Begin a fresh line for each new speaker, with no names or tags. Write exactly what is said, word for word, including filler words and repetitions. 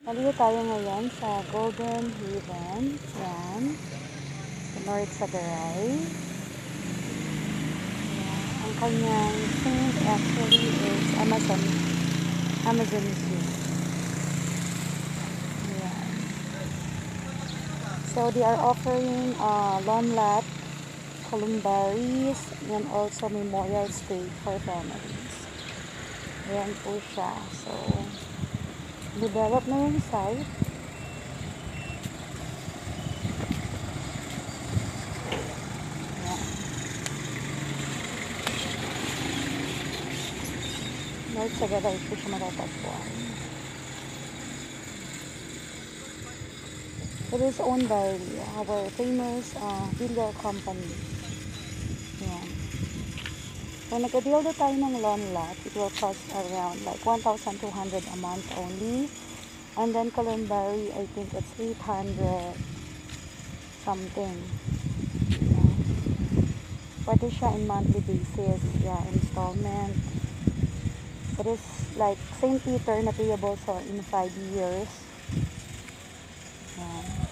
Nandito tayo ngayon sa Golden Haven. Yan. Sa North Sagaray. Yan. Ang kanyang saint actually is Amazon. Amazon Zoo. Yan. So they are offering uh, lawn lot, columbaries, and also memorial stay for families. Ayan po siya. So, develop na yung site. Ayan. North Sagaray po siya matatagpuan. It is owned by our famous uh, builder company. Ayan. So, nagka-deal na tayo ng lawn lot. It will cost around like one thousand two hundred a month only. And then, columbary, I think it's eight hundred something. Yeah. Pwede siya in monthly basis. Yeah, installment. It is like Saint Peter na payable so in five years. Yeah.